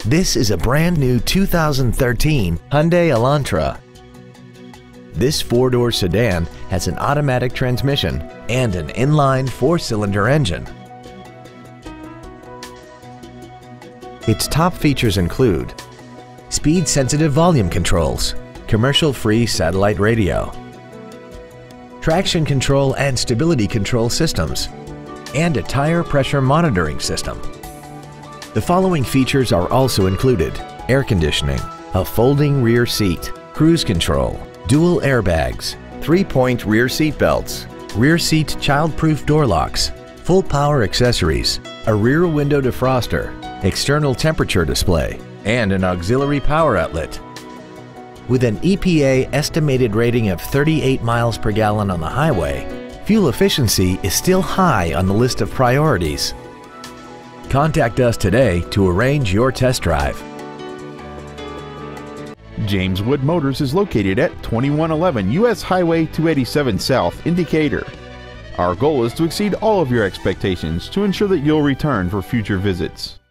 This is a brand new 2013 Hyundai Elantra. This four-door sedan has an automatic transmission and an inline four-cylinder engine. Its top features include speed-sensitive volume controls, commercial-free satellite radio, traction control and stability control systems, and a tire pressure monitoring system. The following features are also included: air conditioning, a folding rear seat, cruise control, dual airbags, 3-point rear seat belts, rear seat child-proof door locks, full power accessories, a rear window defroster, external temperature display, and an auxiliary power outlet. With an EPA estimated rating of 38 miles per gallon on the highway, fuel efficiency is still high on the list of priorities. Contact us today to arrange your test drive. James Wood Motors is located at 2111 US Highway 287 South in Decatur. Our goal is to exceed all of your expectations to ensure that you'll return for future visits.